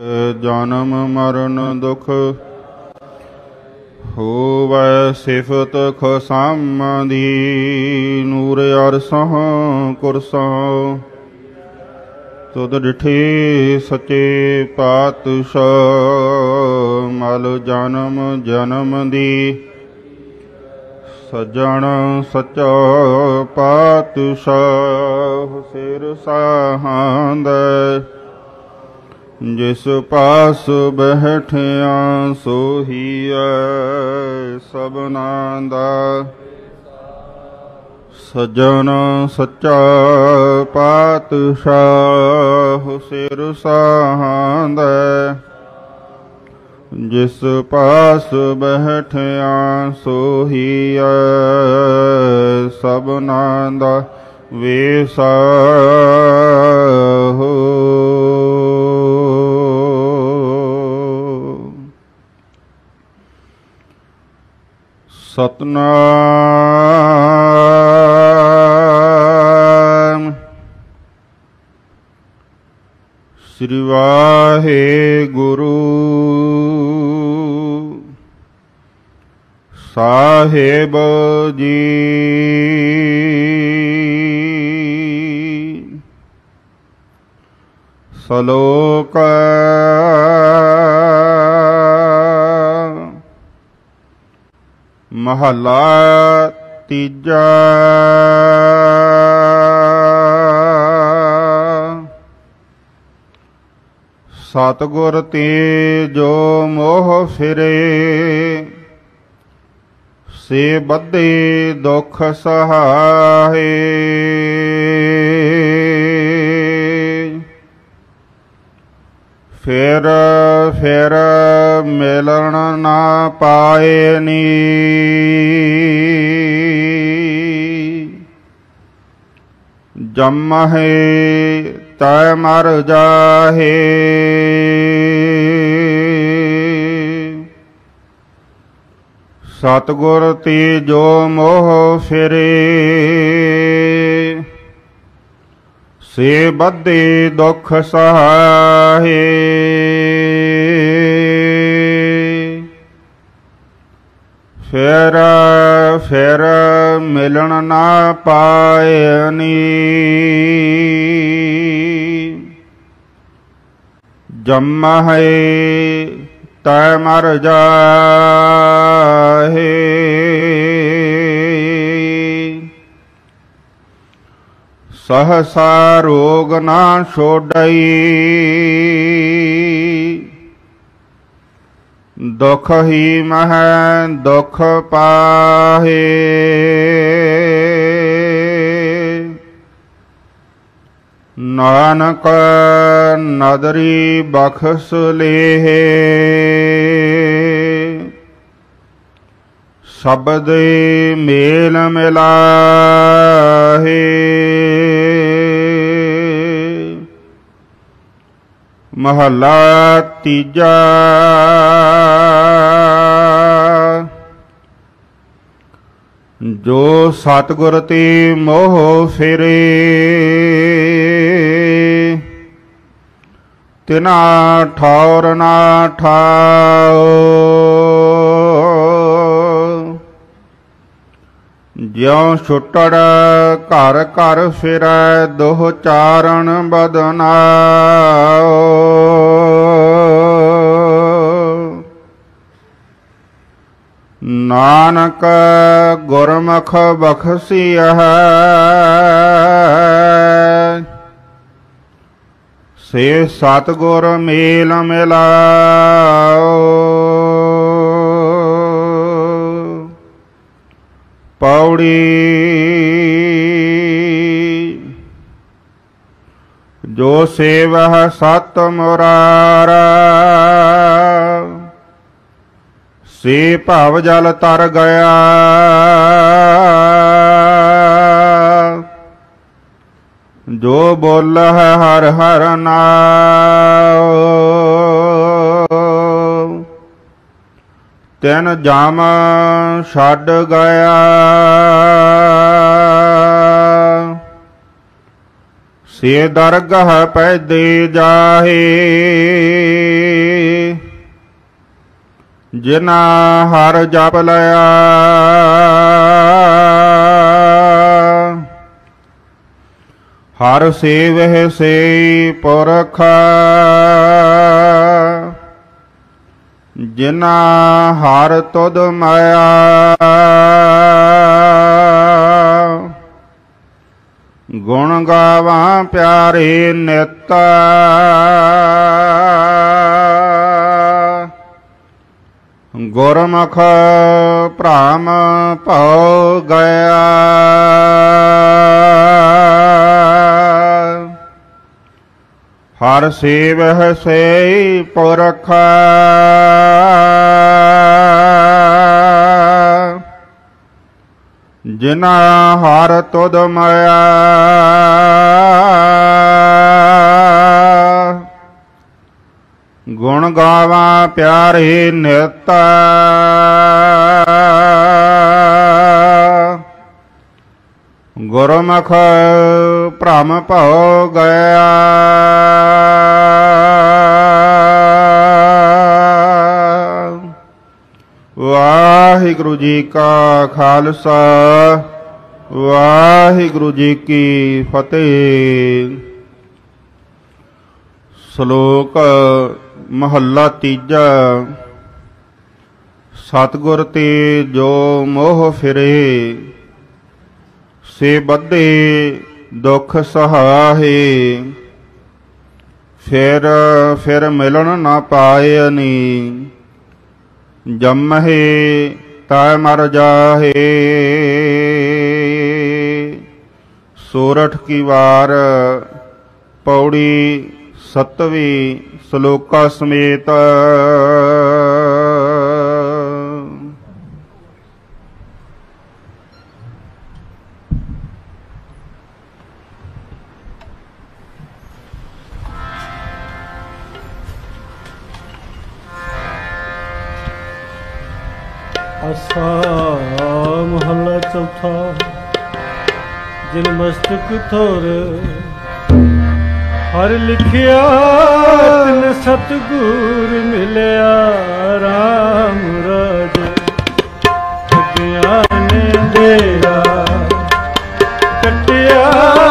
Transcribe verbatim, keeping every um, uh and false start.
जन्म मरण दुख होवै सिफत खसामदी नूर अरसह कुरसा तुद डिठे सचे पातशाह मल जन्म जन्म दी सज्जन सच्चा पातशाह सिर साहांद जिस पास बैठिया सोहीए सबना दा सज्जन सच्चा पातशाह सिर साहांद जिस पास बैठिया सोहीए सबना दा वेसा हो। सतनाम श्री वाहेगुरु साहेब जी। सलोक महला तीजा। सतगुर ते जो मोह फिरे से बद्धे दुख सहाए फिर फिर मिलन ना पाए नी जम्महे तै मर जाहे सतगुर ते जो मोह फिरे से बद्धे दुख सहाए फिर फिर मिलन ना पाए नी जम्मा है तै मर जाहे सहसा रोग ना छोड़ई दुख ही मह दुख पाहे नानक नदरी बख्श लेहे शब्द मेल मिलाहे महला तीजा। जो सतगुर ते मोह फिरे तिना ठौर ना ठाओ ज्यों छुटड़ घर घर फिरै दोह चारण बदनाओ नानक गुरमुख बख्शियह से सतगुर मेल मिलाओ पौड़ी जो सेवह सत मुरारा से भव जल तर गया जो बोल है हर हर नाम तिन जाम छड़ गया से दरगाह पैदे जाहे जिना हर जप लया हर सेवह से पुरख जिना हर तुद माया गुण गावा प्यारे नित गुरमुख भ्रम भौ गया हर सेवह से पुरख जिना हर तुद माया गुण गावा प्यारे नित गुरमुख भ्रम भौ गया वाहिगुरु जी का खालसा वाहिगुरु जी की फतेह। श्लोक महला तीजा। सतगुर ते जो मोह फिरे से बद्धे दुख सहाहे फिर फिर मिलन न पायनी जमहे ताय मर जाहे। सोरठ की वार पौड़ी सतवी श्लोका समेत। आसा महला चौथा। जिन मस्तक थोर हर लिखिया तिन सतगुर मिलिया राम राज ठगिया ने डेरा कटिया